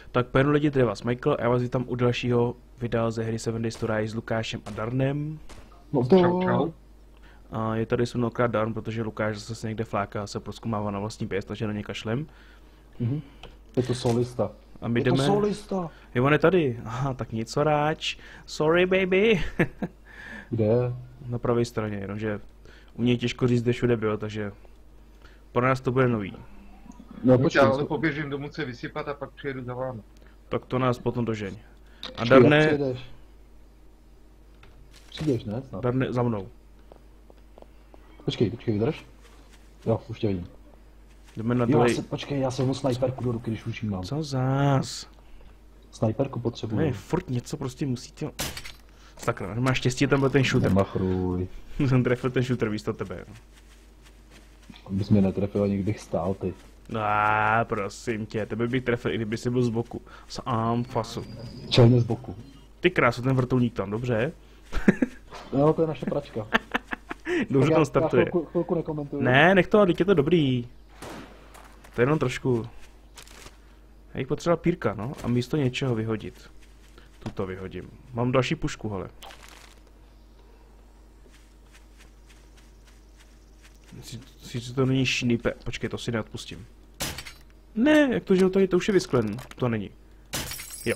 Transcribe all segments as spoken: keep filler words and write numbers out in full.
Tak pojďme lidi, tady vás Michael a já vás vítám u dalšího videa ze hry Seven Days to Die s Lukášem a Darnem. No to... Čau, čau. A je tady se mnohokrát Darn, protože Lukáš zase se někde fláká a se prozkumává na vlastní pěst, takže na ně kašlem. Mhm. Je to solista. A my je jdeme... to solista. Jo, on je tady. Aha, tak nic, ráč. Sorry, baby. Kde? Na pravé straně, jenomže u něj těžko říct, kde všude byl, takže pro nás to bude nový. No Počkej, počkej, ale to... poběžím domů se vysypat a pak přijedu za vámi. Tak to nás potom dožeň. A Počkej, jak Darne, přijedeš? Přijdeš, ne? Snad. Darne za mnou. Počkej, počkej, vydrž. Jo, už tě vidím. Jdeme na Jo, já tady. se, počkej, já jsem mu snajperku do ruky, když už jí mám. Co zás? Snajperku potřebuju. Ne, furt něco prostě musíte... Sakra, máš štěstí, tam byl ten shooter. Nemachruj. Jsem trefil ten shooter místo tebe. Abys mě netrefil, ani kdybych stál, ty. No, prosím tě, tebe bych trefil, i kdyby jsi byl z boku. S ám fasu. Čelně z boku. Ty krásu, ten vrtulník tam, dobře? No, to je naše pračka. Dobře Tak tam já, startuje. Já chvilku, chvilku nekomentuju. Ne, nech to, teď je to dobrý. To je jenom trošku. Já jich potřeba pírka, no, a místo něčeho vyhodit. Tuto vyhodím. Mám další pušku, hele. Sice to není šnipe. Počkej, to si neodpustím. Ne, jak to, že to, je, to už je vysklen. To není. Jo.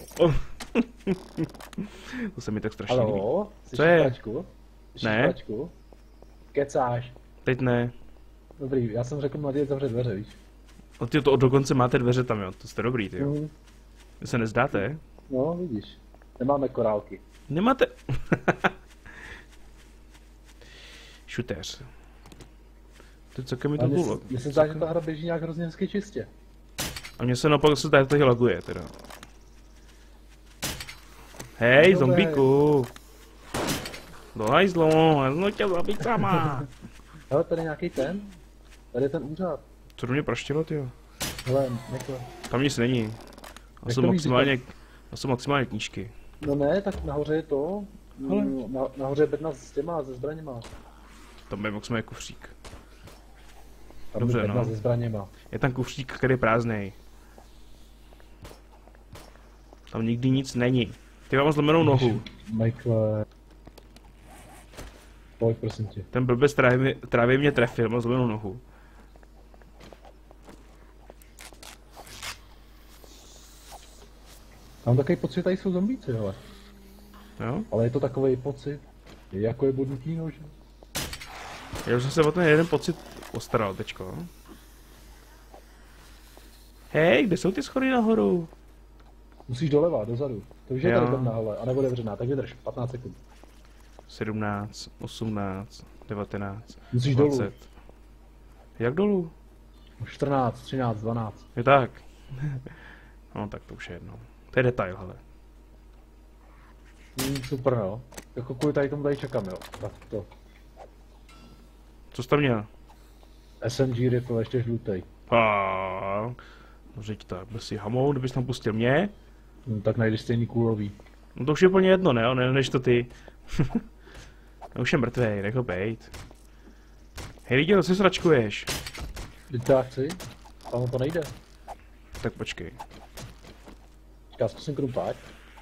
To se mi tak strašně líbí. Haló? Co je? Pračku? Slyšíš Ne. pračku? Kecáš. Teď ne. Dobrý, já jsem řekl mladě zavře dveře, víš? O, ty to dokonce máte dveře tam, jo. To jste dobrý, ty jo. Mhm. Vy se nezdáte? No, vidíš. Nemáme korálky. Nemáte... Šutéř. Ty co mi to bylo? Mně se zdá, že ta hra běží nějak hrozně hezky čistě. A mně se naopak se zdá, že to tady laguje, teda. Hej, No, zombíku! Do hajzlo, já jsem tě zabíkama! Hele, tady nějaký ten. Tady je ten úřad. Co do mě praštilo, tyjo? Hele, nekdo. Tam nic není. A Jak jsou to víš, maximálně... A jsou maximálně knížky. No ne, tak nahoře je to. Hele. Mm, Na, nahoře je bedna s těma, se zbraněma. Tam je maximálně kufřík. Tam Dobře, je bedna no. se zbraněma. Je tam kufřík, který je prázdnej. Tam nikdy nic není. Ty mám zlomenou nohu. Michael. Pojď, prosím tě. Ten blbec trávě, trávě mě trefil, mám zlomenou nohu. Mám takový pocit, že tady jsou zombíci, hele. Jo? Ale je to takový pocit, jako je bodnutý nož. Já už jsem se o ten jeden pocit postaral teďko. Hej, kde jsou ty schody nahoru? Musíš doleva, dozadu. To už je Jo. tady bedna, hele, a nebo otevřená, tak vydrž, patnáct sekund. sedmnáct, osmnáct, devatenáct, Musíš dolů. dvacet. Jak dolů? čtrnáct, třináct, dvanáct. Je tak. No tak to už je jedno. To je detail, hele. Mm, super, no. Jako kvůli tady tomu tady čekám, jo. Tak to. Co jsi tam měl? S M G rifle, ještě žlutej. Ah, no řeď tak, bez si hamou, kdybys tam pustil mě. No, tak najdeš stejný kůlový. No to už je úplně jedno, ne? Ne, než to ty. No už je mrtvej, nech ho bejt. Hej lidi, co si sračkuješ? Teď to já chci, ale to nejde. Tak počkej. Já zkusím krumpáč.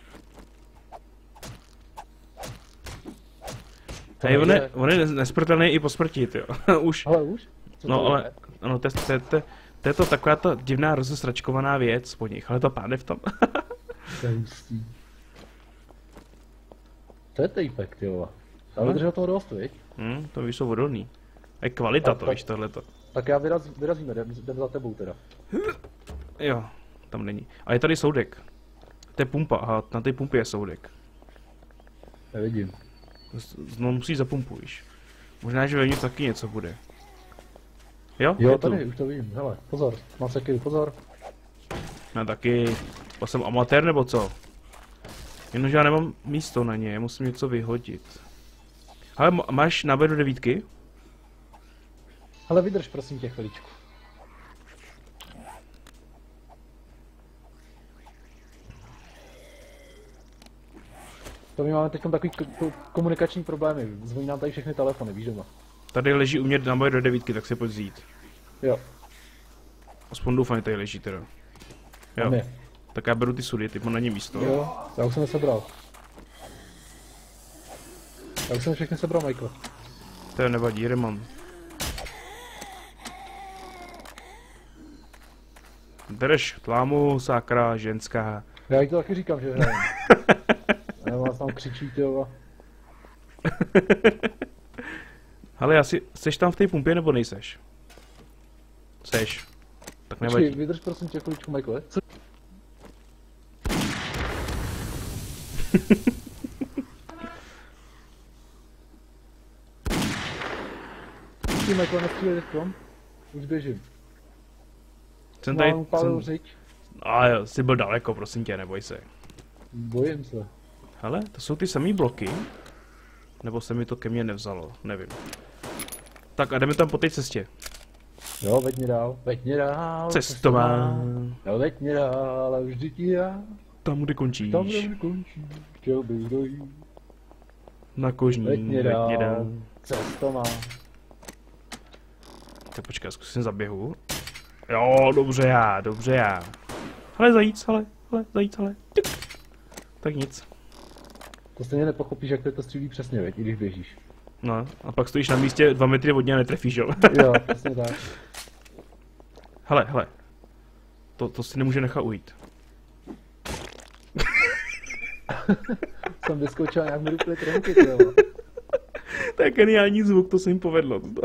To Hej, on nejde. je, on je nesmrtelný i po smrti, jo. Už. Ale už? Co No to ale, je? ano, to, je- to, je- to, je- to je to taková ta divná rozesračkovaná věc po nich, ale to páne v tom. To je hustý. To je týpek, ty vole. Ale No. vydržel toho dost, viď? hm, to víš, jsou odolný. A je kvalita Tak, to, tak. víš, tohleto. Tak já vyraz, vyrazíme, jdem, jdem za tebou teda. Jo, tam není. A je tady soudek. To je pumpa, aha, na té pumpě je soudek. Nevidím. No musíš zapumpu, víš. Možná, že vevnitř taky něco bude. Jo? Jo, je tu. tady, už to vidím, hele, pozor, mám sekiru, pozor. No taky, to jsem amatér nebo co? Jenomže já nemám místo na ně, musím něco vyhodit. Ale m- máš náboj do devítky? Ale vydrž prosím tě chviličku. To my máme teď takový k- k- komunikační problémy, zvoní nám tady všechny telefony, víš doma. Tady leží u mě náboj do devítky, tak si pojď vzít. Jo, Aspoň doufám, že tady leží teda. tam Jo. je. Tak já beru ty sudy, ty mám na ně místo. Jo, já už jsem je sebral. Já už jsem je všechny sebral, Michael. To je nevadí, remont. Drž, tlámu, sakra, ženská. Já jí to taky říkám, že hrajem. Já vás tam křičí, tyjo. Ale asi, seš tam v té pumpě nebo nejseš? Seš. Tak Počkej, nevadí. vydrž prosím tě chviličku, Michael. Co? Ty, Michael, nestřílej teďkom. Už běžím. Jsem tady, Mám upálil jsem, řiď. a jo, jsi byl daleko, prosím tě, neboj se. Bojím se. Hele, to jsou ty samý bloky? Nebo se mi to ke mně nevzalo, nevím. Tak a jdeme tam po té cestě. Jo, veď mě dál, veď mě dál. Cestová. Jo, veď mě dál, a vždy ti já. Tam, kde končíš. Tam, kde končí, chtěl bych dojít. Na kožní, Veď mě veď dál, mě dál. cesto má. Tak počkej, zkusím zaběhu. Jo, dobře já, dobře já. Hele, zajíc, hele, hele, zajíc, hele. Tuk. Tak nic. To stejně nepochopíš, jak to, to střílí přesně, veď, i když běžíš. No, a pak stojíš na místě dva metry od něj a netrefíš, jo. Jo, přesně tak. Hele, hele. To, to si nemůže nechat ujít. Jsem vyskočil nějak mi dupli tromky, tyjo. To je geniální zvuk, to se jim povedlo. To.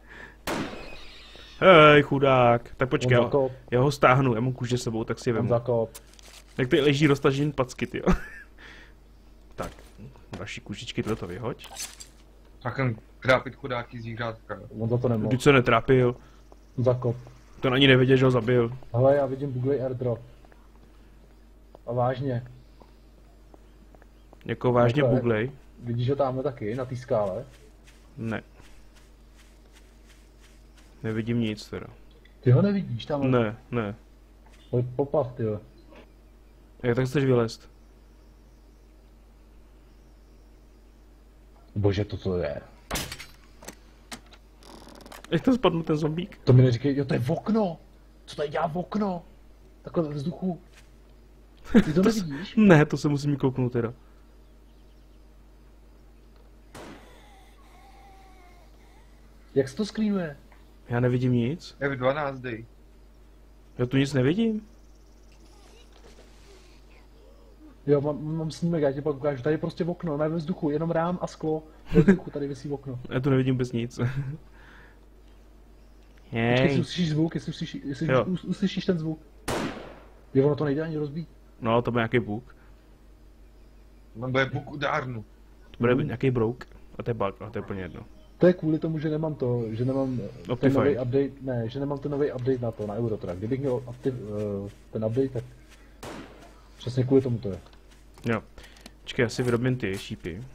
Hej, chudák. Tak počkej, On já, zakop, já ho stáhnu, já mám kůže sebou, tak si je on vemu. zakop. Jak tady leží roztažený packy, jo. Tak, další kůžičky toto vyhoď. Tak jen trápit chudáky zvířátka. On za to nemohl. Když se netrápil, Zakop. to ani nevěděl, že ho zabil. Hele, já vidím buglej airdrop. A vážně, Jako vážně Takhle. buglej. vidíš ho tamhle taky, na té skále? Ne. Nevidím nic teda. Ty ho nevidíš tam? Ne, ne. Pojď popav, tyjo. Jak tak chceš vylézt? Bože, to co je? Jak tam spadl ten zombík? To mi neříkej, jo, to je v okno! Co tady dělá v okno? Takhle ve vzduchu. Ty to nevidíš? Ne, to se musím kouknout teda. Jak se to skrýnuje? Já nevidím nic. F dvanáct dej. Já tu nic nevidím. Jo, mám, mám snímek, já ti pak ukážu. Tady je prostě v okno, ne ve vzduchu, jenom rám a sklo. Ve vzduchu, tady visí v okno. Já tu nevidím vůbec nic. Počkej, jestli Jej. uslyšíš zvuk, jestli uslyšíš, jestli Jo. us, uslyšíš ten zvuk. Jo, ono to nejde ani rozbít. No, to bude nějaký bůh. On bude buk udárnu. To bude Hmm. nějaký brouk. A to je bug, a to je úplně jedno. To je kvůli tomu, že nemám to, že nemám ten Optifine. nový update, ne, že nemám ten nový update na to, na Eurotrack. Kdybych měl update, uh, ten update, tak přesně kvůli tomu to je. Jo. Počkej, já si vyrobím ty šípy.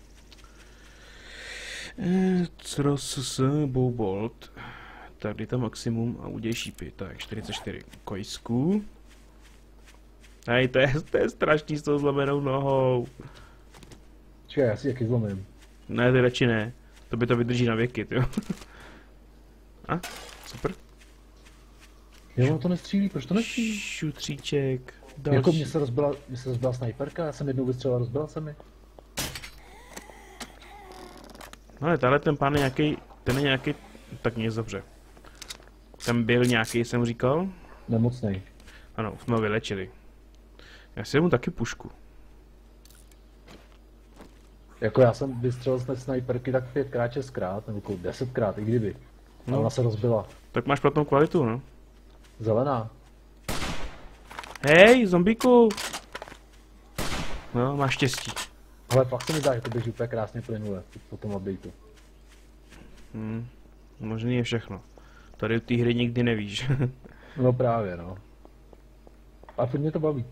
Eh, Cros Bobolt. Tak dej tam maximum a udělej šípy. Tak, čtyřicet čtyři kojsků. Hej, to je, to je strašný s tou zlomenou nohou. Čekaj, já si jaký zlomím. Ne, ty radši ne. To by to vydrží na věky, jo. A, super. Jo, ono to nestřílí, proč to nestřílí? Šutříček. Další. Jako mě se rozbila, mě se rozbila snajperka, já jsem jednou vystřelila, rozbila se mi. No ale tahle ten pán je nějaký, ten je nějaký, tak nic dobře. Ten byl nějaký, jsem říkal. Nemocnej. Ano, už jsme ho vylečili. Já si mu taky pušku. Jako já jsem vystřelil z té snajperky tak pětkrát, šestkrát, nebo kolik, desetkrát, i kdyby. A No. ona se rozbila. Tak máš platnou kvalitu, no. Zelená. Hej, zombíku! No, máš štěstí. Ale fakt se mi zdá, že to běží úplně krásně plynule po tom updateu. Hm, možný je všechno. Tady u té hry nikdy nevíš. No právě, no. A furt mě to baví.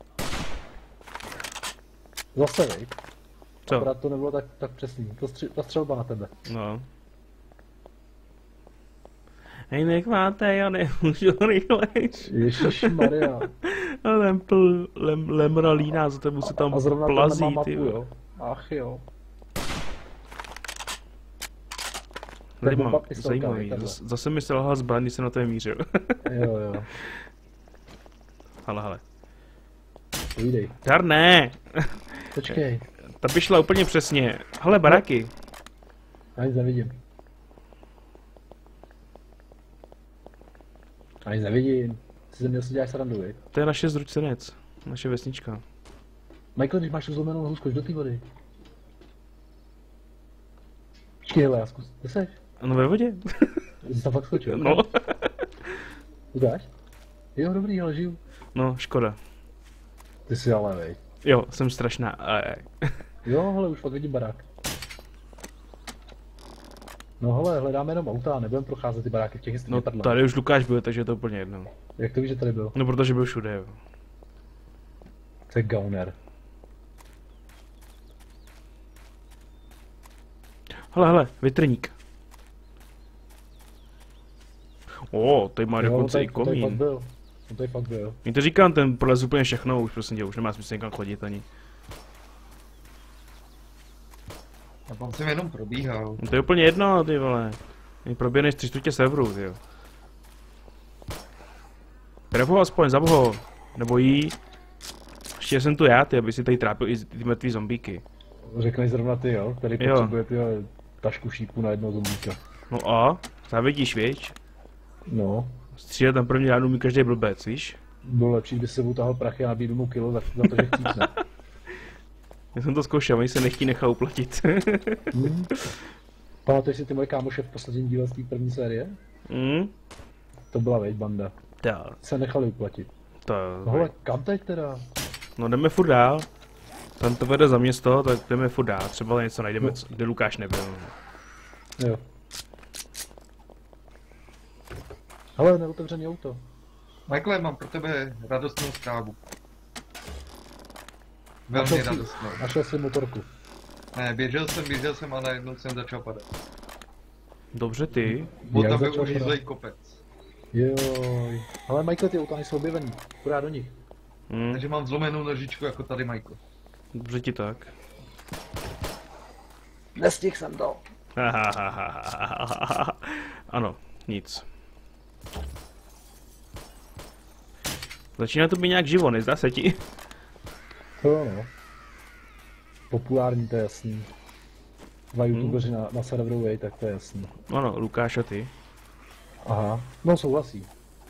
Zase, vej. Co? Akorát to nebylo tak, tak přesný. To stři- ta střelba na tebe. No. Hej, nechváte, já nemůžu rychlejš. Ježišmarja. Lem, pl, lem, lemra líná, za tebou se tam A zrovna plazí, ten má ty mapu, jo. jo. Ach jo. Tady Tak mám, bomba pistolka, zajímavý. takhle. Zas- Zase mi selhal zbraň, když jsem na to mířil. Jo, jo. Hele, hele. Povídej. Dar ne. Počkej. Ta by šla úplně přesně. Hele, baráky. Já nic nevidím. Já nic nevidím. Jsi ze mě si děláš srandu, viď? To je naše zručenec. Naše vesnička. Michael, když máš tu zlomenou nohu, skoč do té vody. Počkej, hele, já zkus. Kde seš? No ve vodě. Jsi tam fakt skočil? No. Udáš? Jo, dobrý, ale žiju. No, škoda. Ty jsi ale, vej. Jo, jsem strašná. ale- Jo, hele, už fakt vidím barák. No hele, hledáme jenom auta, nebudeme procházet ty baráky v těch No padlách. tady už Lukáš byl, takže je to úplně jedno. Jak to víš, že tady byl? No protože byl všude, jo. To je gauner. Hele, hele, větrník. O, tady má Jo, dokonce tady, i to tady fakt komín. byl. To tady fakt byl. Já to říkám, ten prolez úplně všechno, už prosím tě, už nemá smysl někam chodit ani. A tam jsem jenom probíhal. No to je úplně jedno, ty vole. My proběhneš tři čtvrtě severu, ty jo. Prevo aspoň, za boho. Nebo jí. Ještě jsem tu já, ty, aby si tady trápil i ty mrtvý zombíky. Řekneš zrovna ty, jo? Tady Jo. potřebuje ty jo, tašku šípu na jednoho zombíka. No a? Závidíš, věď? No. Střílet na první ránu mi každý blbec, víš? Bylo lepší, kdyby se utahal prachy a nabídl mu kilo za, za to, že chcípne. Já jsem to zkoušel, oni se nechtí nechal uplatit. hmm. Pamatuješ si ty moje kámoše v posledním díle z té první série? mm? To byla veď banda. Tak, Se nechali uplatit. to... No hele, kam teď teda? No jdeme furt dál. Tam to vede za město, tak jdeme furt dál. Třeba něco najdeme, co- kde Lukáš nebyl. Jo. Hele, neotevřený auto. Michael, mám pro tebe radostnou zprávu. Našel Velmi jsi- radostnou. Našel si motorku. Ne, běžel jsem, běžel jsem a najednou jsem začal padat. Dobře ty. Bo Jak tam byl začal padat? uřízlej kopec. Joj. Ale Michael, ty auta nejsou objevený. Půjde do nich. Hm, Takže mám zlomenou nožičku jako tady Michael. dobře ti tak. Nestihl jsem to. Ano, nic. Začíná to být nějak živo, nezdá se ti? Jo, no. Populární, to je jasný. Dva youtubeři na, na serveru Way, tak to je jasný. Ano, Lukáš a ty. Aha, no souhlasí.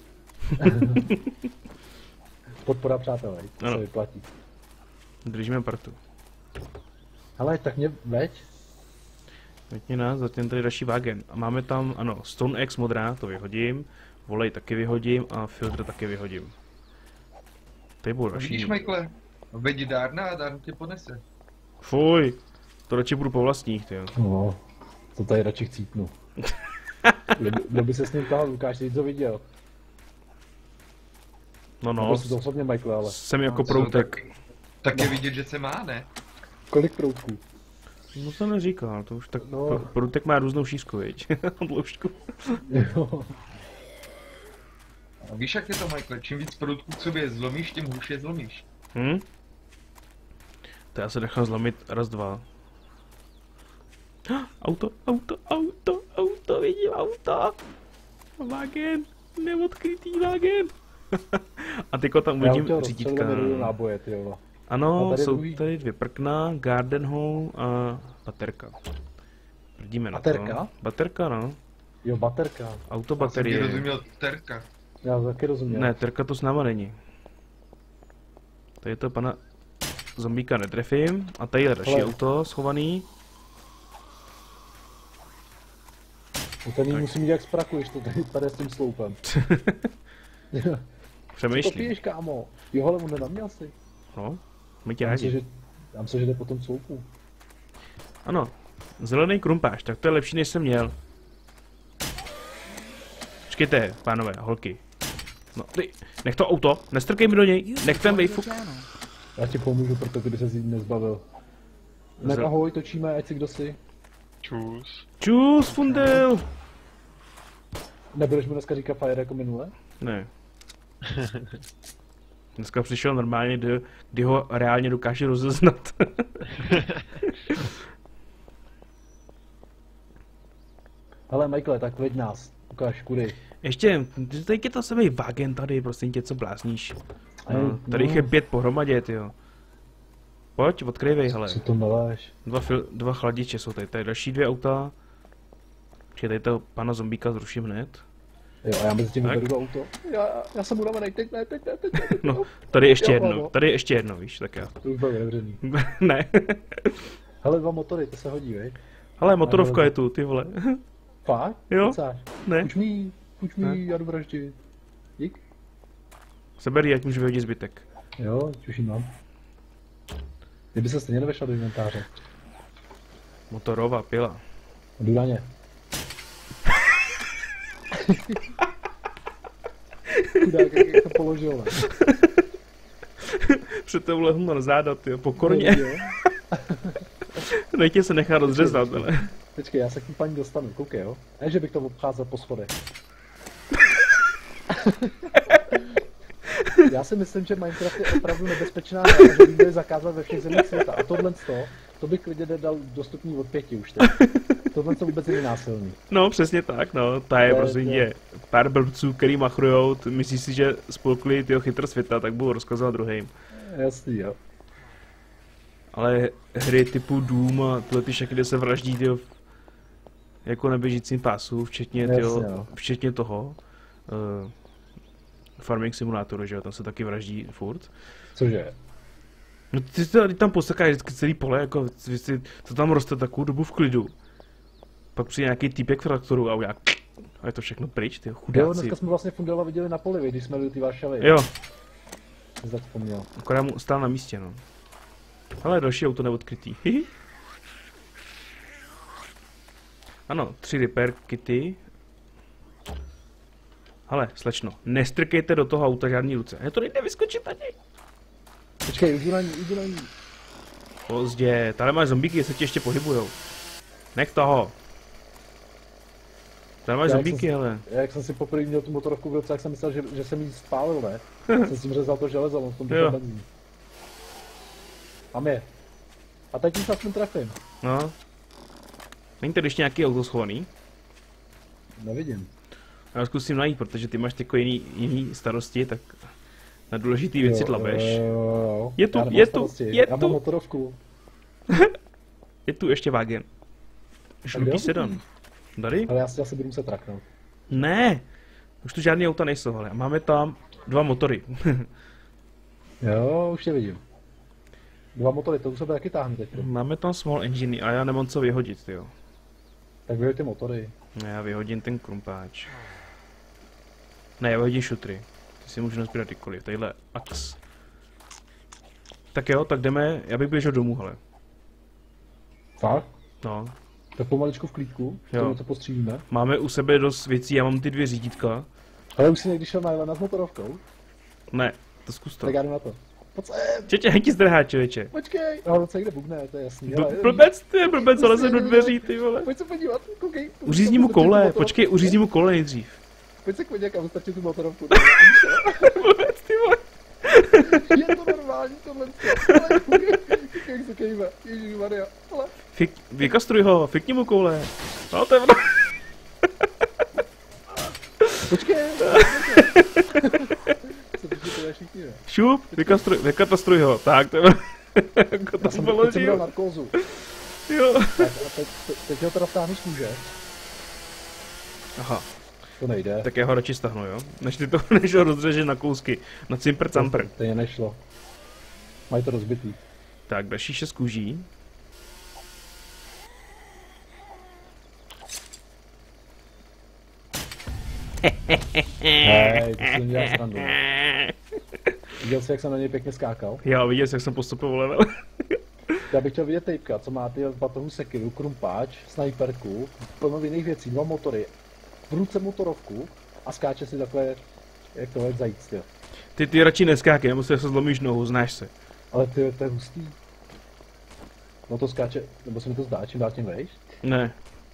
Podpora přátelé, to Ano. se vyplatí. Držíme partu. Ale tak mě veď. Vytně nás, zatím tady další vágen. A máme tam, ano, Stone X modrá, to vyhodím. Volej taky vyhodím a filtr taky vyhodím. Tady budou další. Vidíš, Michael? Vedí dárna a dárna tě ponese. Fuj, to radši budu po vlastních, tyjo. No, to tady radši chcípnu. Kdo by- Kdo by se s ním ptal, Lukáš, ty jsi to viděl. No No, no, to osobně Michael, ale jsem jako No, co, proutek. Tak, tak je vidět, že se má, ne? kolik proudků? No to neříkal, to už tak, No. no. Proutek má různou šířku, viď? Dloužku. Jo. A víš, jak je to, Michael? Čím víc produktů k sobě zlomíš, tím hůř je zlomíš. Hm? To já se nechám zlomit raz, dva. Auto, auto, auto, auto, vidím auto. Vágen, neodkrytý vágen. A teďko tam Já uvidím chtěl řídítka. rozstřelil mi náboje, ty jo. Ano, A tady jsou druhý. tady dvě prkna, garden hole a baterka. Prdíme na Baterka? to. Baterka, no. Jo, baterka. Auto Já jsem ti baterie. rozuměl terka. Já taky rozuměl. Ne, terka to s náma není. Tady to pana zombíka netrefím. A tady je další Ale- auto schovaný. U ten Tak. musím jít jak z praku, když to tady tady s tím sloupem. Co to Přemýšlím. piješ, kámo? Jo, ale on nenaměl si. No, my tě Já myslím, rádi. že, já myslím, že jde po tom sloupu. Ano, zelený krumpáš, tak to je lepší, než jsem měl. Počkejte, pánové, holky. No, ty, nech to auto, nestrkej mi do něj, nech ten vejfuk. Já ti pomůžu, proto kdyby se z ní nezbavil. Ne, Zel- ahoj, točíme, ať si kdo si. Čus. Čus, fundel! Nebudeš mu dneska říkat fire jako minule? Ne. Dneska přišel normálně, kdy, kdy ho reálně dokáže rozeznat. Ale Michael, tak veď nás. Ukáž, kudy. Ještě, teď je to samý vágen tady, prosím tě, co blázníš. No, tady jich je pět pohromadě, tyjo. Pojď, odkryvej, hele. Co to meleš? Dva, fil, dva chladiče jsou tady, tady další dvě auta. Počkej, tady toho pana zombíka zruším hned. Jo, a já mezi tím Tak. vyberu auto. Já, já jsem unavený, teď ne, teď ne, teď ne, teď ne. No, tady ještě Jo, jedno, ano. tady ještě jedno, víš, tak já. To už bylo otevřený. Ne. Hele, dva motory, to se hodí, vej? Ale motorovka je tu, ty vole. Fakt? Jo. Kecáš? Ne, Půjč mi, půjč Ne. mi, já jdu vraždit. Dík. seber, ať můžu vyhodit zbytek. Jo, už ji mám. Kdyby se stejně nevešla do inventáře. Motorová pila. Jdu na ně. Chudák, jak, jak to položil, ne? Před tou lehnu na záda, tyjo, pokorně. Jo. Nechtěj se nechat rozřezat, ale. Počkej, já se k té paní dostanu, koukej, jo? Ne, že bych to obcházel po schodech. Já si myslím, že Minecraft je opravdu nebezpečná hra, že by měli zakázat ve všech zemích světa. A tohle to, to bych klidně dal dostupný od pěti už teď. Tohle to vůbec není násilný. No, přesně tak, no. Ta je To je- prostě to je- je pár blbců, který machrujou, t- myslí si, že spolkli tyho chytr světa, tak budou rozkazovat druhým. Jasný, jo. Ale hry typu Doom a tyhle ty všechny, kde se vraždí, tyjo, v- jako na běžícím pásu, včetně, tyjo, Jasně, no. včetně toho. Uh, Farming Simulatoru, že jo, tam se taky vraždí furt. Cože? No ty, to, ty tam posekáš vždycky celý pole, jako, vy si, to tam roste takovou dobu v klidu. Pak přijde nějaký týpek v traktoru a udělá a je to všechno pryč, ty Jo, chudáci. dneska jsme vlastně Fundela viděli na poli, když jsme byli ty vášely. Jo, Jsi zapomněl. akorát mu stál na místě, no. Ale další auto neodkrytý. Hihi. Ano, tři repair kity. Hele, slečno, nestrkejte do toho auta žádný ruce. Je to nejde vyskočit tady. Počkej, jdu na ní, jdu na ní. Pozdě, tady máš zombíky, se ti ještě pohybujou. Nech toho. Tady máš Já zombíky, jsem- hele. Já, jak jsem si poprvé měl tu motorovku v ruce, tak jsem myslel, že, že jsem jí spálil, ne? jsem si řezal to železo, on v tom Jo. byl benzín. Mám je. A teď už aspoň trefím. No. Není tady ještě nějaký auto schovaný? Nevidím. Já ho zkusím najít, protože ty máš jako jiný, jiný starosti, tak na důležitý věci Jo, tlabeš. jo, jo. Je tu, Já nemám je tu, starosti. je Já tu. mám motorovku. Je tu ještě wagen. kde Žlutý ho sedan. Tady? Ale já si asi budu muset traknout. Ne. Už tu žádný auta nejsou, ale máme tam dva motory. Jo, už je vidím. Dva motory, to u sebe taky táhnu teď. Máme tam small engine a já nemám co vyhodit, jo. Tak vyhoď ty motory. Já vyhodím ten krumpáč. Ne, já vyhodím šutry. Ty si můžu nazbírat kdykoliv. Tadyhle ax. Tak jo, tak jdeme, já bych běžel domů, hele. Fakt? No. Tak pomaličku v klídku, Jo. tomu to postřídíme. Máme u sebe dost věcí, já mám ty dvě řídítka. Ale už si někdy šel na Jelena s motorovkou? Ne, to zkus to. Tak já jdu na to. Pojď sem, Čeče, hej ti zdrhá, člověče. počkej. No, co jde bubne, to je jasný. Bl- ale- Blbec, ty blbec, ale se do dveří, ty vole. Pojď se podívat, koukej. Uřízni mu koule, počkej, uřízni mu koule nejdřív. Pojď se podívat, kam stačí tu motorovku. Blbec, ty vole. Je to normální tohle. Ale koukej, koukej, jak se kejve. Ježišmarja, ale. Fik, vykastruj ho, fikni mu koule. No to je ono. Počkej. Co to ti to je všichni, ne? Šup, vykastruj, vykatastruj ho. Tak, to je ono. Jako to Já jsem teď jsem měl položil. narkózu. Jo. Tak a teď, teď, teď ho teda vtáhnu z kůže. Aha, To nejde. tak já ho radši stahnu, jo? Než ty to, než ho rozřeže na kousky. Na cimpr campr. To je nešlo. Mají to rozbitý. Tak, další šest kůží. Hej, to si nedělal srandu. Viděl jsi, jak jsem na něj pěkně skákal? Já viděl, jak jsem postupoval level. Já bych chtěl vidět Tejpka, co má ty batohu sekiru, krumpáč, snajperku, plno jiných věcí, dva motory, v ruce motorovku a skáče si takhle, jak to je zajíc, jo. Ty, ty radši neskákej, nebo se zlomíš nohu, znáš se. Ale ty, to je hustý. No to skáče, nebo se mi to zdá, čím dál tím vejš? Ne.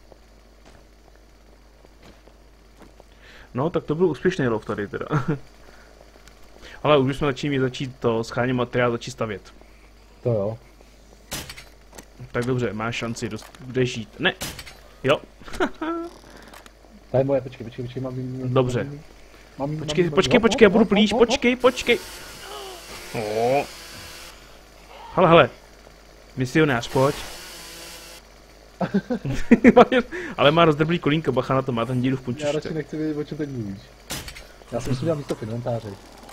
No, tak to byl úspěšný lov tady teda. Ale už jsme začali začít to schánět materiál, začít stavět. To jo. Tak dobře, máš šanci, dost, kde žít. Ne. Jo. To je moje, počkej, počkej, počkej, mám jí... Dobře. Mám jí, Počkej, mám jí- počkej, hop, počkej, já hop, budu hop, blíž, hop, hop. počkej, počkej. Oh. Hele, hele. Misionář, pojď. Ale má rozdrblý kolínko, bacha na to, má ten díru v Já punčičce. radši nechci vědět, o čem teď mluvíš. Já jsem si udělal místo v inventáři.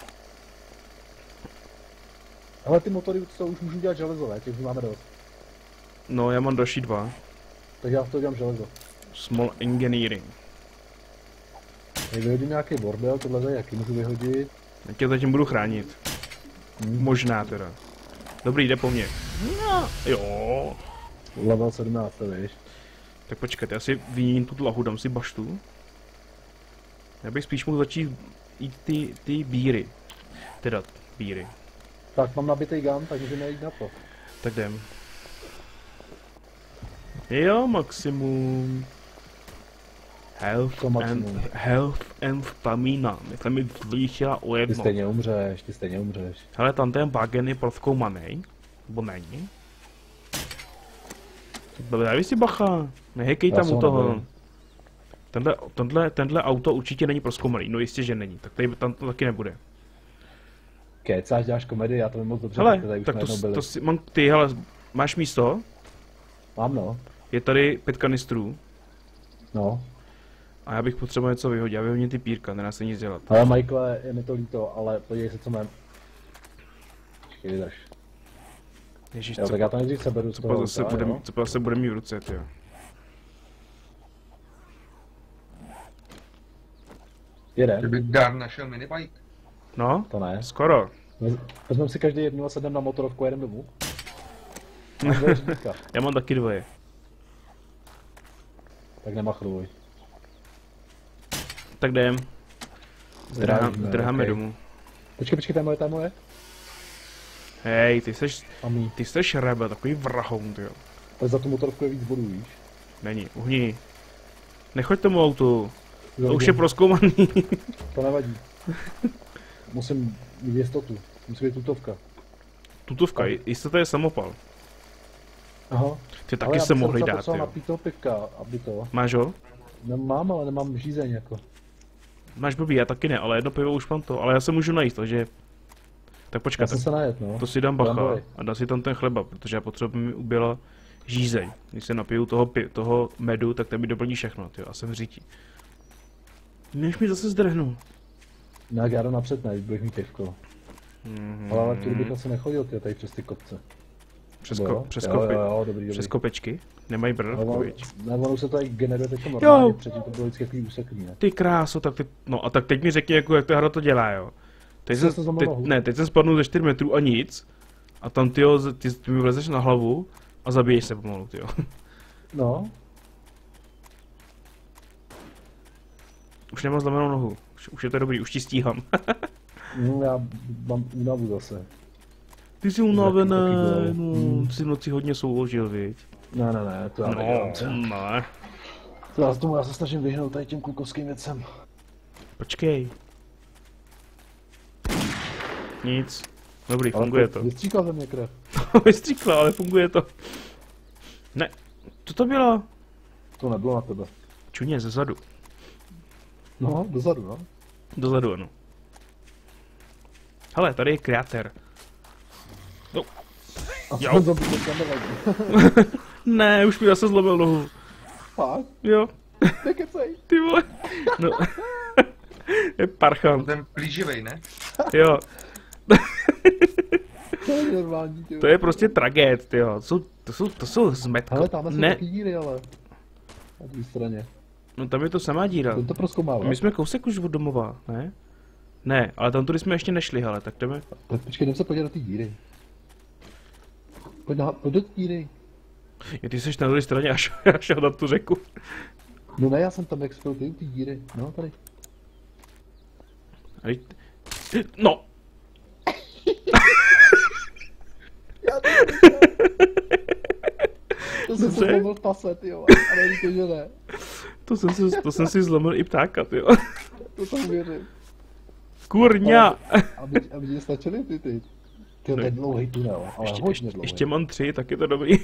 Ale ty motory, co už můžu dělat železové, těch máme dost. No, já mám další dva. Tak já v to dělám železo. Small engineering. Tak vyhodím nějaký bordel, tohle za jaký můžu vyhodit. Já tě zatím budu chránit. Hmm. Možná teda. Dobrý, jde po mně. No, jo. Level sedmnáct, to víš. Tak počkejte, já si vyním tu tlahu, dám si baštu. Já bych spíš mohl začít jít ty, ty bíry. Teda bíry. Tak mám nabitý gun, tak můžeme jít na to. Tak jdem. Jo, maximum. Health To maximum. and, health and stamina. My se mi zvýšila o Ty jedno. stejně umřeš, ty stejně umřeš. Hele, tam ten bagen je prozkoumaný. Nebo není? Dávej si bacha. Nehekej Já tam jsem u ho toho. nebyl. Tenhle, tenhle, tenhle auto určitě není prozkoumaný. No jistě, že není. Tak tady tam to taky nebude. Kecáš, děláš komedii, já to vím moc dobře, Hele, protože tady už tak najednou to, byli. to si, mám, ty, hele, máš místo? Mám no, Je tady pět kanistrů. no. A já bych potřeboval něco vyhodit. Já vyhodím ty pírka, nedá se nic dělat. Ale Michaele, je mi to líto, ale podívej se, co mám. Počkej, vydrž. Ježíš, Jo, co, tak já to nejdřív seberu z co, toho pak zase auta, bude, jo. co pak zase bude mít v ruce, ty. Jeden, Kdyby Dar našel minibike. No, to ne. skoro. Vez- Vezmeme si každý jednu a sedneme na motorovku a jedeme domů. Mám dvoje řídítka, Já mám taky dvoje. tak nemachluj. Tak jdem. Zdrhám, Zdravíme, zdrháme okej. domů. Počkej, počkej, to je moje, to je moje. Hej, ty seš, A mý. ty seš rebel, takový vrahoun, ty jo. Tak za tu motorovku je víc bodů, víš. Není, uhni. Nechoď tomu autu, to Jo, už je prozkoumaný. To nevadí. Musím mít jistotu. Musí být tutovka. Tutovka, jistota je samopal. Aha. Ty Ale taky já se bych mohli docela dát, potřeboval jo. napít toho pivka, aby to. Máš ho? Nemám, ale nemám žízeň jako. Máš blbý, já taky ne, ale jedno pivo už mám to, ale já se můžu najít, takže... Tak Já počkat, jsem se najet, no. to si dám Dám bacha boj. a dám si tam ten chleba, protože já potřebuji, aby mi uběla žízeň. Když se napiju toho, pi- toho medu, tak ten mi doplní všechno, tyjo, a jsem v řítí. Než mi zase zdrhnu. No, jak já jdu napřed, ne, bych mít pivko. Mhm. Ale, ale tudy bych asi nechodil, ty tady přes ty kopce. Přes, Nebo ko- jo? přes, jo, kopy- jo, jo, dobrý, dobrý. přes kopečky? Nemají Ale brvku, ono, viď? ne, ono se tady generuje teď normálně, Jo. předtím to bylo vždycky takový úsekný, ne? Ty kráso, tak ty, no a tak teď mi řekni, jako, jak ta hra to dělá, jo. Teď Jsi jsem, se zlomil teď, nohu? ne, teď jsem spadnul ze čtyř metrů a nic. A tam tyjo, z- ty, ty mi vlezeš na hlavu a zabiješ se pomalu, tyjo. No, Už nemám zlomenou nohu. Už, už je to dobrý, už ti stíhám. no já mám únavu zase. Ty jsi Taky unavený, bylo. no, Hmm. ty jsi v noci hodně souložil, viď? Ne, ne, ne, to já nedělám. No, ne. To já, tomu já se snažím vyhnout tady těm klukovským věcem. Počkej. Nic. Dobrý, funguje to. Vystříkal ze mě krev. Vystříkla, ale funguje to. Ne, co to bylo? To nebylo na tebe. Čuně, zezadu. No, dozadu, no. Dozadu, ano. Hele, tady je kráter. No, A Jo. co zombie teďka nevadí. ne, už mi zase zlomil nohu. Fakt? Jo, Nekecej. ty vole. No. je parchant, Ten plíživej, ne? jo. To je normální, ty. To je prostě tragéd, tyjo. To jsou, to jsou, to jsou zmetko. Hele, tamhle jsou Ne, taky díry, ale. Na druhé straně. no tam je to samá díra. To to prozkoumává. My jsme kousek už od domova, ne? Ne, ale tam tudy jsme ještě nešli, hele, tak jdeme. Tak počkej, jdem se podívat do té díry. Pojď, na, pojď do té díry. Jo, ty jsi na druhé straně až, až na tu řeku. No ne, já jsem tam jak spil ty u té díry. No, tady. A teď- No, Já to To jsem se Dobře. zlomil v pase, tyjo. A neví to, že ne. to jsem, si, to jsem si zlomil i ptáka, tyjo. To tam věřím. Kurňa! Aby, aby ti stačily ty ty. Ty, to je dlouhý tunel, ale Ještě, hodně ještě, dlouhý. ještě mám tři, tak je to dobrý.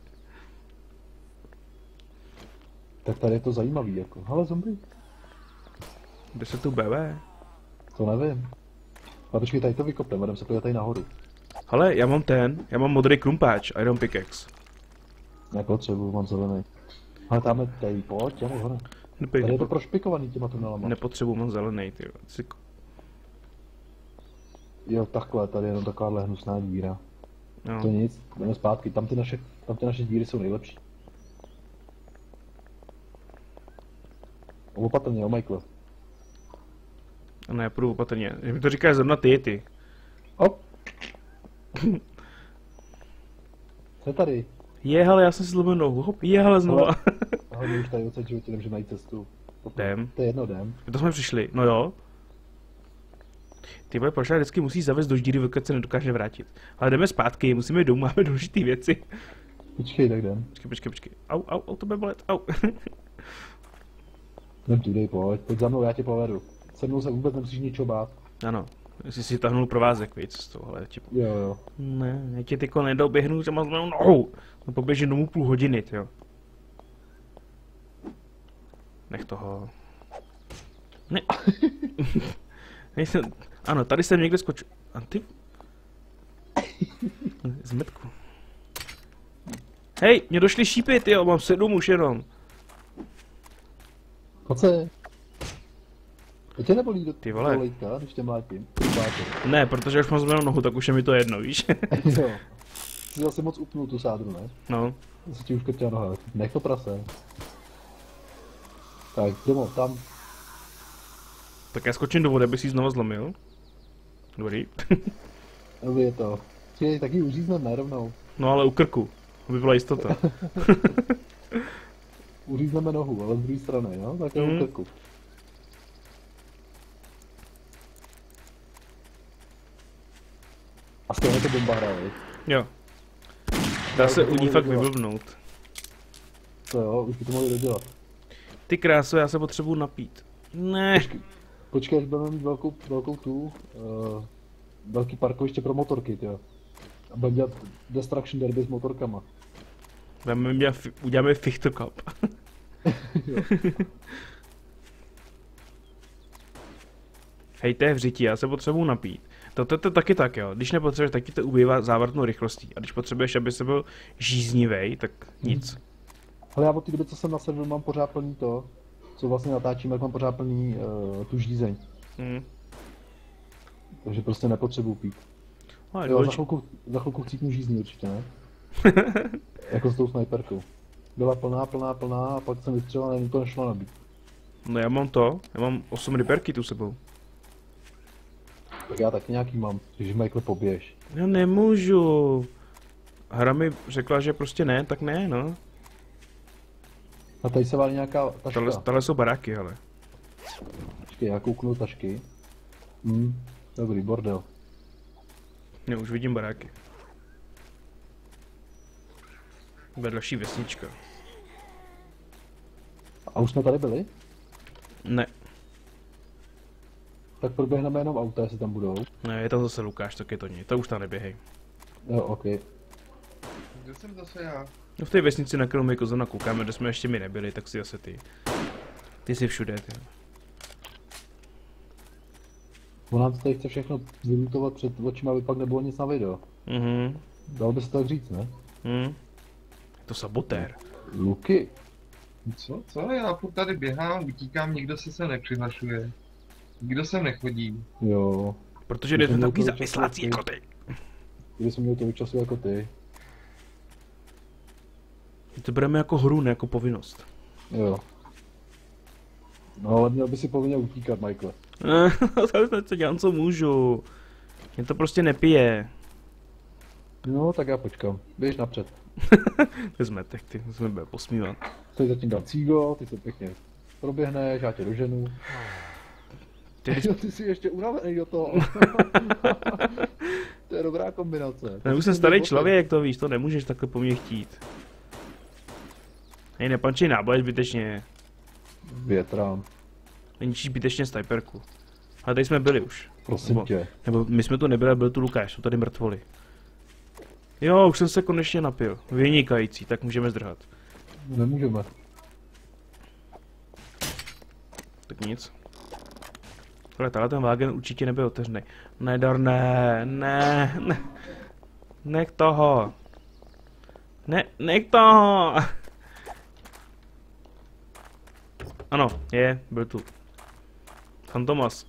Tak tady je to zajímavý, jako. Hele, zombie. Kde se tu bebe? To nevím. A počkej, tady to vykopneme, jdem se podívat tady nahoru. Ale já mám ten, já mám modrý krumpáč, Iron Pickaxe. Nepotřebuju, mám zelený. Ale tamhle tady, pojď, já mám hore. Nepej, Tady je to nepo, prošpikovaný těma tunelama. nepotřebuji, mám zelený, ty. Si... Jo, takhle, tady je jenom takováhle hnusná díra. No. To nic, jdeme zpátky, tam ty naše, tam ty naše díry jsou nejlepší. Opatrně, o Michael. A ne, půjdu opatrně. Že mi to říkáš zrovna ty, ty. Hop. Co je tady? Je, ale já jsem si zlobil nohu, hop, je, ale znova. Ahoj, my už tady odsaď životě nemůžeme najít cestu. Jdem. To je jedno, jdem. To jsme přišli, no jo. Ty vole, proč já vždycky musí zavést do díry, dokud se nedokáže vrátit. Ale jdeme zpátky, musíme jít domů, máme důležité věci. Počkej, tak jdem. Počkej, počkej, počkej. Au, au, au, to bude bolet, au. Jdem tudy, pojď, pojď za mnou, já tě povedu. Se mnou se vůbec nemusíš ničeho bát. Ano, jestli si tahnul provázek, víc z toho, ale tě... Jo, jo. Ne, já tě tyko nedoběhnu, že mám zlomenou nohu. No poběžím domů půl hodiny, jo. Nech toho. Ne. Nejsem... Ano, tady jsem někde skočil. A ty... Zmetku. Hej, mě došly šípy, tyjo, mám sedm už jenom. Pojď se. To tě nebolí do Ty vole. do lejtka, když tě mlátím. Ne, protože už mám zlomenou nohu, tak už je mi to jedno, víš. Jo. Jsi zase moc upnul tu sádru, ne? No. Zase ti už krtila noha. Nech to prase. Tak, domov, tam. Tak já skočím do vody, abych si ji znovu zlomil. Dobrý. Dobrý je to. Chtěj, taky uřízneme, ne, rovnou. No ale u krku, aby byla jistota. Uřízneme nohu, ale z druhé strany, jo? Tak je Mhm. u krku. A stejně to bomba hraje, viď? Jo. Dá se u ní fakt vyblbnout. To jo, už by to mohli dodělat. Ty kráso, já se potřebuju napít. Ne. Počkej, až budeme mít velkou, velkou tu, uh, velký parkoviště pro motorky, jo. A budeme dělat Destruction Derby s motorkama. Budeme dělat, uděláme Fichter Cup. Hej, to je v řití, já se potřebuju napít. To, to, to taky tak, jo. Když nepotřebuješ, taky to ubývá závratnou rychlostí. A když potřebuješ, aby se byl žíznivej, tak nic. Ale já od té doby, co jsem na serveru, mám pořád plný to, co vlastně natáčím, jak mám pořád plný uh, tu žízeň. Hmm. Takže prostě nepotřebuji pít. Ale Jo, za důlež... chvilku, za chvilku chcípnu žízní určitě, ne? Jako s tou snajperkou. Byla plná, plná, plná a pak jsem vystřelil a nevím, to nešlo nabít. No já mám to, já mám osm ryperky tu sebou. Tak já taky nějaký mám, když Michael poběž. Já nemůžu. Hra mi řekla, že prostě ne, tak ne, no. A tady se válí nějaká taška. Tahle, tahle jsou baráky, ale. Počkej, já kouknu tašky. Hm, dobrý, bordel. Já už vidím baráky. Bude další vesnička. A už jsme tady byli? Ne, Tak proběhneme jenom auta, jestli tam budou. ne, je tam zase Lukáš, tak je to nic. To už tam neběhej. Jo, ok. Kde jsem zase já? No v té vesnici, na kterou my kozona koukáme, kde jsme ještě my nebyli, tak si zase ty. Ty jsi všude, ty. On nám tady chce všechno vylutovat před očima, aby pak nebylo nic na video. Mhm, Dalo by se tak říct, ne? mhm. Je to sabotér. Luky. Co? Co? Já furt tady běhám, utíkám, nikdo se sem nepřihlašuje. Nikdo sem nechodí. Jo. Protože jde to Kdyby taky měl závislácí času, jako ty. Kdyby jsem měl tolik času jako ty. My to bereme jako hru, ne jako povinnost. Jo. No ale měl by si povinně utíkat, Michael. To co dělám, co můžu. Mě to prostě nepije. No, tak já počkám. Běž napřed. To je zmetek, ty, to se mi bude posmívat. Teď zatím dám cígo, ty se pěkně proběhneš, já tě doženu. Ty, Jo, ty jsi ještě unavený do toho. To je dobrá kombinace. já už jsem starý člověk, to víš, to nemůžeš takhle po mně chtít. Hej, nepančej náboj zbytečně. Větrám. Ničíš zbytečně sniperku. Ale tady jsme byli už. Prosím Nebo, tě. nebo my jsme tu nebyli, byl tu Lukáš, jsou tady mrtvoli. Jo, už jsem se konečně napil. Vynikající, tak můžeme zdrhat. Nemůžeme. Tak nic. Tohle, tahle ten vágen určitě nebyl otevřený. Nedor, ne, ne, ne. Nech toho. Ne, nech toho. Ano, je, byl tu. Fantomas.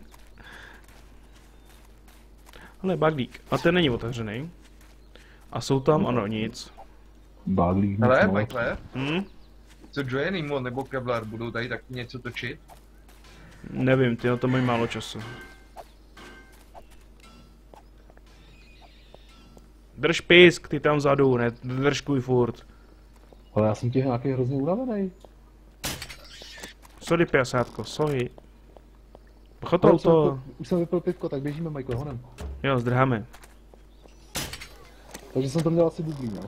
Ale baglík. A ten není otevřený. A jsou tam, ano, nic. Báglík, nic Hele, moc. Michael, Hm? co Joey Nemo nebo Kevlar budou tady taky něco točit? Nevím, ty na to mají málo času. Drž pisk, ty tam vzadu, ne, držkuj furt. Ale já jsem těch nějaký hrozně unavený. Sorry, piasátko, sorry. Pochotou to. Už jsem vypil pivko, tak běžíme, Michael, honem. Jo, zdrháme. Takže jsem to měl asi bublí, no.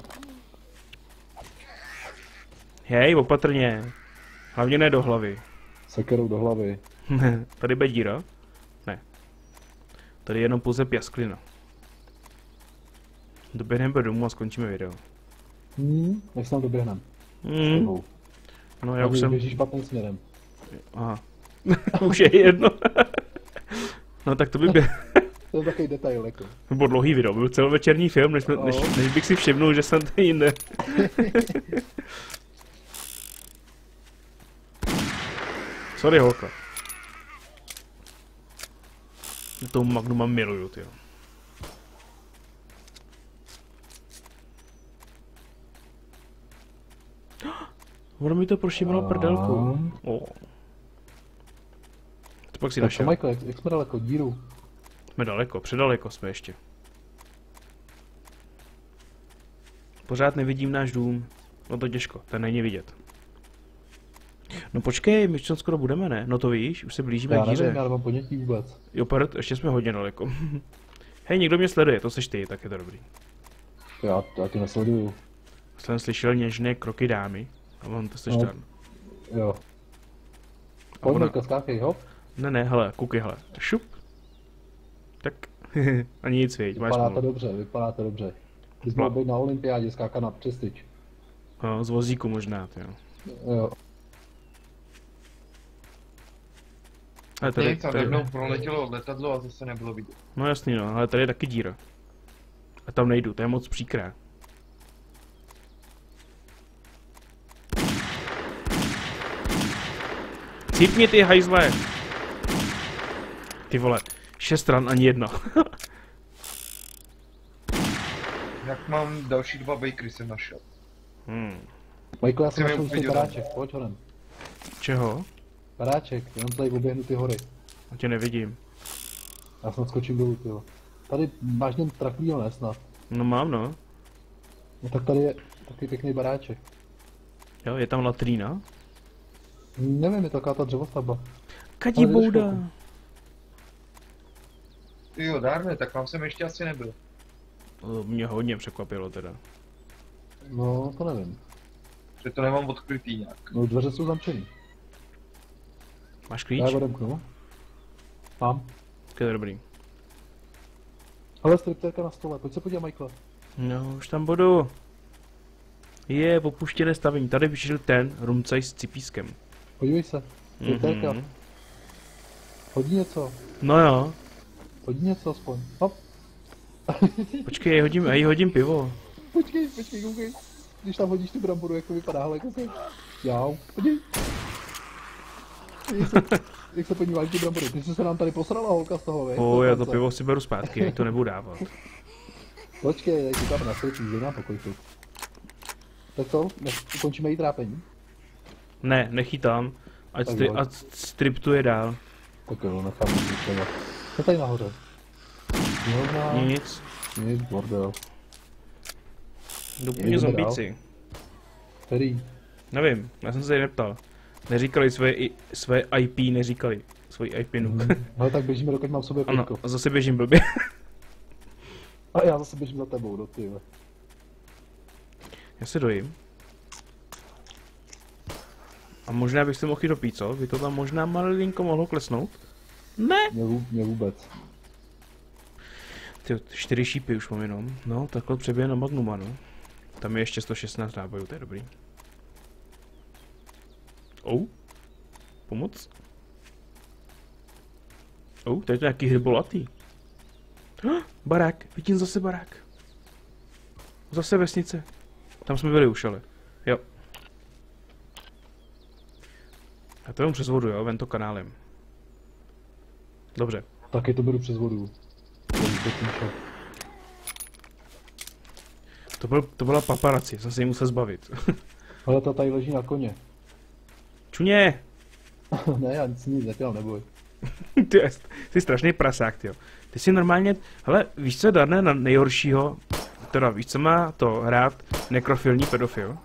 Hej, opatrně. Hlavně ne do hlavy. Sekerou do hlavy. Tady bude díra? Ne. Tady je jenom pouze piasklina. Doběhneme domů a skončíme video. Hmm, jak se tam doběhnem. Hmm. No já už jsem... Běží špatným směrem. Aha. Už je jedno. No tak to by byl... To je takový detail, jako. To byl dlouhý video, byl celovečerní film, než, jsme, než, než bych si všimnul, že jsem tady jinde. Sorry, holka. Tou Magnuma miluju, tyjo. Ono mi to prošimalo prdelku. Oh. To pak si Tak našel. Michael, jak, jak jsme daleko? Díru. Jsme daleko, předaleko jsme ještě. Pořád nevidím náš dům. No to těžko, ten není vidět. No počkej, my už tam skoro budeme, ne? No to víš, už se blížíme Já k díře. nevím, já nemám ponětí vůbec. Jo, pardon, ještě jsme hodně daleko. Hej, někdo mě sleduje, to seš ty, tak je to dobrý. Já, já tě nesleduju. Jsem slyšel něžné kroky dámy. A on to seš No. tam. Jo. A Pojď, ona... Michael, skákej, hop. Ne, ne, hele, koukej, hele. Šup. Tak. Ani nic, viď, máš Vypadá to smůlu. dobře, vypadá to dobře. Bys Pla- mohl být na olympiádě, skákat na přestyč. No, z vozíku možná, jo. Jo. Ale tady, Tady, tam tady, jednou proletělo letadlo a zase nebylo vidět. no jasný, no, ale tady je taky díra. A tam nejdu, to je moc příkré. Cítni ty hajzle! Ty vole, šest stran ani jedno. Jak mám další dva bakery jsem našel. hmm. Michael, já Chci jsem mi našel svůj uklidit baráček, pojď honem. Čeho? Baráček, jenom tady oběhnu ty hory. Já tě nevidím. Já snad skočím dolů, tyjo. Tady máš jen traklího, ne snad? No mám, no. No tak tady je takový pěkný baráček. Jo, je tam latrína. Nevím, je to taková ta dřevostavba. Kadí Ale jdeš bouda. chvilku. Ty jo, dárne, tak vám jsem ještě asi nebyl. To mě hodně překvapilo teda. No, to nevím. Že to nemám odkrytý nějak. No, dveře jsou zamčený. Máš Já klíč? je odemknu. Mám. To je dobrý. Ale stripterka na stole, pojď se podívat, Michael. No, už tam budu. Je, opuštěné stavení. Tady vyšel ten rumcaj s cipískem. Podívej se. Stripterka. Mhm. Hodí něco. No jo. Hodí něco aspoň. Hop. Počkej, hodím, ej, hodím pivo. Počkej, počkej, koukej. Když tam hodíš tu bramboru, jak to vypadá, hele, koukej. Jau, podívej. Jak se, jak se podíváš ty brambory, ty jsi se nám tady posrala holka z toho, vej? O, já to pivo si beru zpátky, to nebudu dávat. Počkej, tady si tam nasvětí, že nám pokoj tu. Tak to, nech, ukončíme jí trápení. Ne, nechytám. Ať, Tak stri, jo. ať striptuje dál. Tak jo, nechám jí třeba. Co tady nahoře? Knihovna, Nic. nic, bordel. Doplně Jdeme zombíci. Který? Nevím, já jsem se tady neptal. Neříkali své, i, své I P, neříkali. Svoji I P nu. Hmm. No tak běžíme, dokud mám v sobě Ano, pivko. a zase běžím blbě. A já zase běžím za tebou, do tyhle. Já se dojím. A možná bych si mohl jít do pít, co? By to tam možná malinko mohlo klesnout? Ne! Mě, vů- mě vůbec. Ty čtyři šípy už mám jenom. No, takhle přeběh na Magnuma, no. Tam je ještě sto šestnáct nábojů, to je dobrý. Oh. Pomoc? Oh, tady to je nějaký hrybolatý. Oh, barák, vidím zase barák. Zase vesnice. Tam jsme byli už, ale. Jo. A to jenom přes vodu, jo, ven to kanálem. Dobře. Taky to beru přes vodu. To, byl, to byla paparaci, jsem se jí musel zbavit. Ale ta tady leží na koně. Čuně! Ne, já nic nic nedělám, neboj. Ty jsi strašný prasák, ty jo. Ty jsi normálně, hele, víš co je Darné na nejhoršího, teda víš co má to hrát nekrofilní pedofil?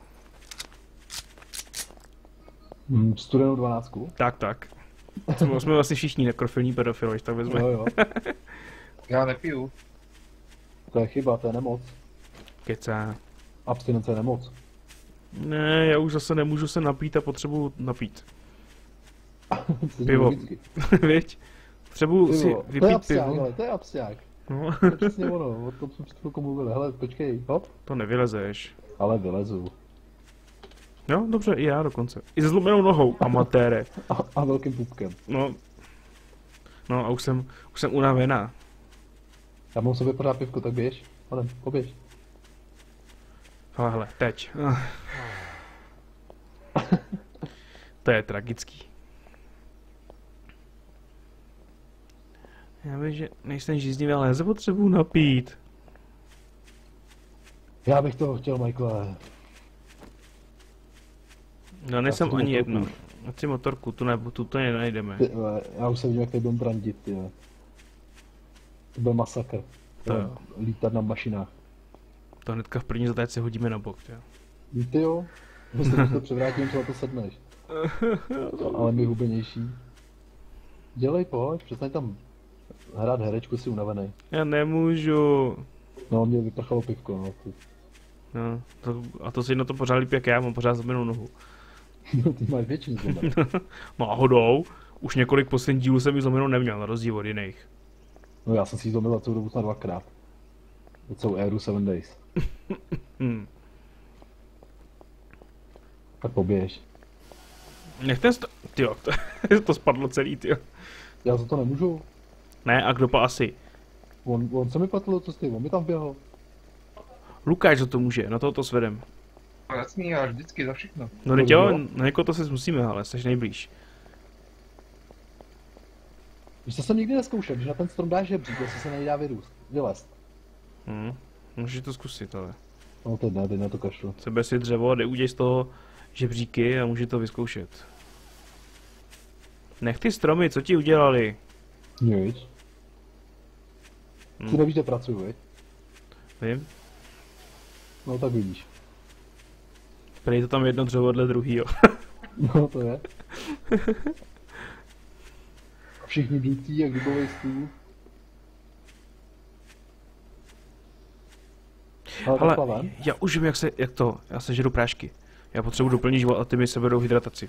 Hmm, studenou dvanáctku? Tak, tak. Jsme, jsme vlastně všichni nekrofilní pedofil, když tak vezme. Jo, jo. Já nepiju. To je chyba, to je nemoc. Kecá. Abstinence je nemoc. Ne, já už zase nemůžu se napít a potřebuju napít. To je Pivo. logicky. Viď? Potřebuju si Pivo. To je vypít absťák, pivo. ale to je absťák. No, To je přesně ono, o tom jsme před chvilkou mluvili. Hele, počkej, hop. to nevylezeš. Ale vylezu. Jo, dobře, i já dokonce. I se zlomenou nohou, amatére. A, a velkým pupkem. No. No a už jsem, už jsem unavená. Já mám sobě pořád pivko, tak běž. Honem, poběž. Ale hele, teď. Ah. To je tragický. Já vím, že nejsem žíznivý, ale já se potřebuju napít. Já bych toho chtěl, Michaele. No nejsem chci ani motorku. jedno. Já chci motorku, tu, ne, tu to nenajdeme. Ty, vole, já už se vidím, jak tady budem brandit, ty. vole. To byl masakr. To Jo, jo. Lítat na mašinách. To hnedka v první zatáčce hodíme na bok, jo. Ty jo? Myslím, že to převrátím, co na to sedneš. Ale my hubenější. Dělej, pojď, přestaň tam hrát herečku, si unavený. Já nemůžu. No, mě vyprchalo pivko, no. Ty, No, to, a to si na to pořád líp jak já, mám pořád zlomenou nohu. no, ty máš větší zlomen. Náhodou, už několik posledních dílů jsem ji zlomenou neměl, na rozdíl od jiných. No, já jsem si ji zlomil za celou dobu snad dvakrát. Za celou éru Seven Days. Hmm. Tak poběž. Nech ten sto... Tyjo, to, to spadlo celý, tyjo. Já za to nemůžu. Ne, a kdo pa asi? On, on se mi patl, co s tím, on mi tam běhal. Lukáš za to může, na toho to svedem. No jasný, já vždycky za všechno. No teď jo, na někoho to se musíme, ale jsi nejblíž. Víš, co jsem nikdy neskoušel, když na ten strom dáš žebřík, jestli se nejdá vyrůst, vylézt. Hm, můžeš to zkusit, ale. No teď ne, teď na to kašlu. Sebe si dřevo, dej uděj z toho žebříky a může to vyzkoušet. Nech ty stromy, co ti udělali? Nic. Hm. Ty nevíš, kde pracuju, viď? Vím? No tak vidíš. Prej to tam jedno dřevo vedle druhýho. No to je. Všichni dutí, jak dubovej stůl. Ale, Ale takhle ven. já už vím, jak, se, jak to, já se žeru prášky. Já potřebuji doplnit život a ty mi seberou hydrataci.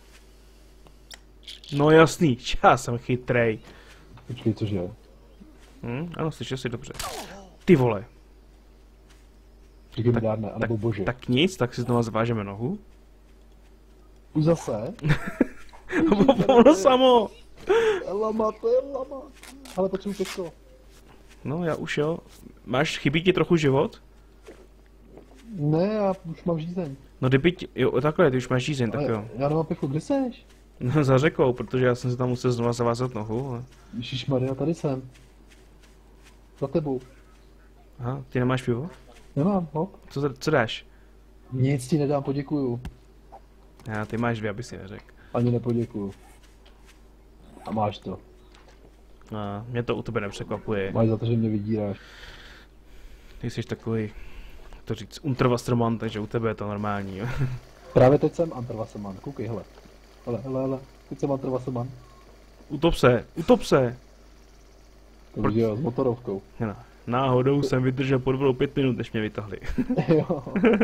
No jasný, já jsem chytrej. Počkej, cože? Hm, ano, slyšel jsi dobře. Ty vole, Říkej mi Tak- dárne, anebo bože. tak nic, tak si znovu zvážeme nohu. Už zase? Ono samo. Lama, to je lama. Ale potřebuji pivko. No já už jo. Máš, chybí ti trochu život? Ne, já už mám žízeň. No kdyby ti, jo takhle, ty už máš žízeň, tak Ale jo. já nemám pivko, kde seš? No za řekou, protože já jsem si tam musel znovu zavázat nohu. Ale... Ježišmarja, tady jsem. Za tebou. Aha, ty nemáš pivo? Nemám, hop. Co, co dáš? Nic ti nedám, poděkuju. Já, ty máš dvě, aby si neřekl. Ani nepoděkuju. A máš to. A mě to u tebe nepřekvapuje. Máš za to, že mě vydíráš. Ty jsi takový, jak to říct, Unterwassermann, takže u tebe je to normální, jo. Právě teď jsem Unterwassermann, koukej, hele. Hele, hele, hele. Teď jsem Unterwassermann. Utop se, utop se. To Proč? jo, s motorovkou. No, náhodou jsem vydržel pod vodou pět minut, než mě vytahli. Jo.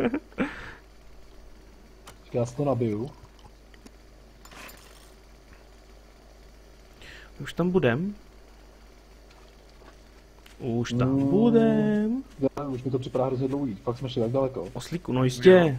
Počkej, já si to nabiju. Už tam budem? Už tam Mm. budem. Já, už mi to připadá hrozně dlouhý, fakt jsme šli tak daleko. Oslíku, no jistě.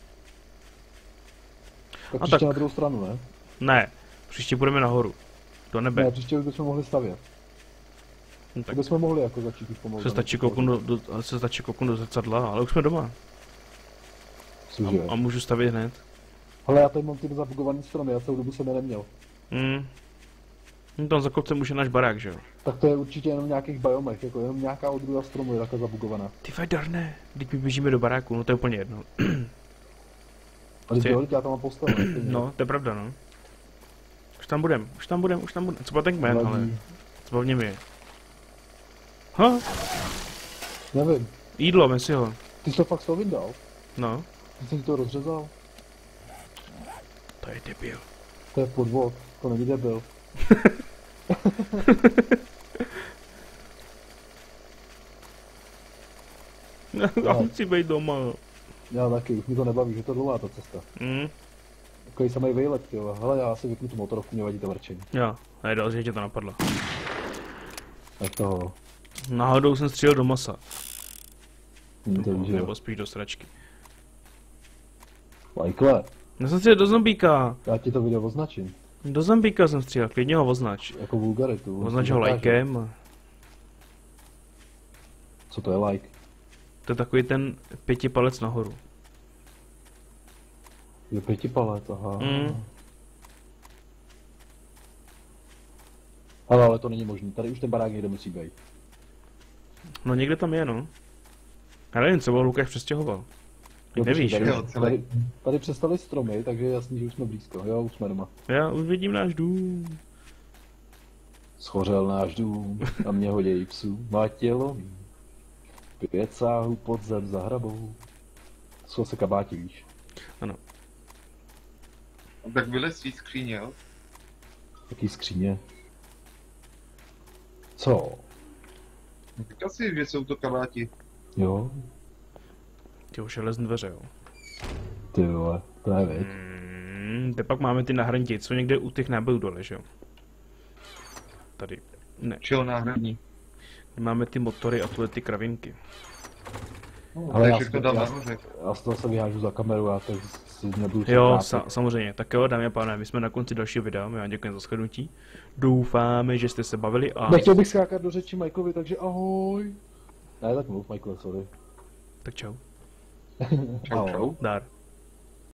Tak A příště tak- na druhou stranu, ne? Ne, příště budeme nahoru. Do nebe. Ne, příště už bychom mohli stavět. No, Tak tak bychom mohli jako začít už pomalu. se stačí kouknout do, do, se stačí kouknout do zrcadla, ale už jsme doma. Cože? A, a můžu stavět hned. Hele, já tady mám ty zabugovaný stromy, já celou dobu jsem je neměl. Hmm. No tam za kopcem už je náš barák, že jo? Tak to je určitě jenom v nějakých biomech, jako jenom nějaká odrůda stromu je takhle zabugovaná. Ty Darne, teď my běžíme do baráku, no to je úplně jedno. Ale Ty- jo, já tam mám postavené. No, to je pravda, no. Už tam budem, už tam budem, už tam budem. Co byl ten kmen, ale zbavně mi je. Ha, Nevím, jídlo, vem si ho. ty jsi to fakt z toho vyndal? No, Ty jsi to rozřezal? to je debil. To je podvod, to není debil. Já chci být doma. Já taky, už mi to nebaví, že to je dlouhá ta cesta. Hm, Takový samý vejlet, jo. Hele, já si vypnu tu motorovku, mě vadí to vrčení. jo, a je další, že tě to napadlo. Tak toho, Náhodou jsem střílel do masa. hm, to víš, že jo. Nebo spíš do sračky. Lajkle, Já jsem střílel do zombíka. já ti to video označím, Do zombíka jsem střílel, klidně ho označ. jako vulgaritu. Označ ho lajkem. a Co to je like? To je takový ten pěti palec nahoru. Je pětipalet, aha. Mm. Ale, ale to není možný, tady už ten barák někde musí být. No někde tam je, no. Já nevím, co byl Lukáš přestěhoval. Jo, Nevíš, počkej, jo? Jo, tady, celý. tady, tady přestali stromy, takže je jasný, že už jsme blízko. Jo, už jsme doma. Já už vidím náš dům. Schořel náš dům a mě hodějí psů. Má tělo mý. Pět sáhů pod zem za hrabou. Jsou se kabáti, víš. Tak vylez svý skříně, jo? Taký skříně. Co? Říkal si, že jsou to kabáti. Jo? Ty už železné dveře, jo. Ty vole, to je věc. Hmm, teď pak máme ty nahradníky, co někde u těch nábojů dole, že jo. Tady. Ne, Čeho náhradní? máme ty motory a tuhle ty kravinky. No, Ale já takže to si- dám já- nahoře. Já z toho se vyhážu za kameru, já tak si nebudu Jo, trápit. sa, samozřejmě. Tak jo, dámy a pánové, my jsme na konci dalšího videa, my vám děkujeme za shlednutí. Doufáme, že jste se bavili a... Nechtěl bych skákat do řeči Michaelovi, takže ahoj. Ne, tak mluv, Michael, sorry. Tak čau. Čau, čau. Dár.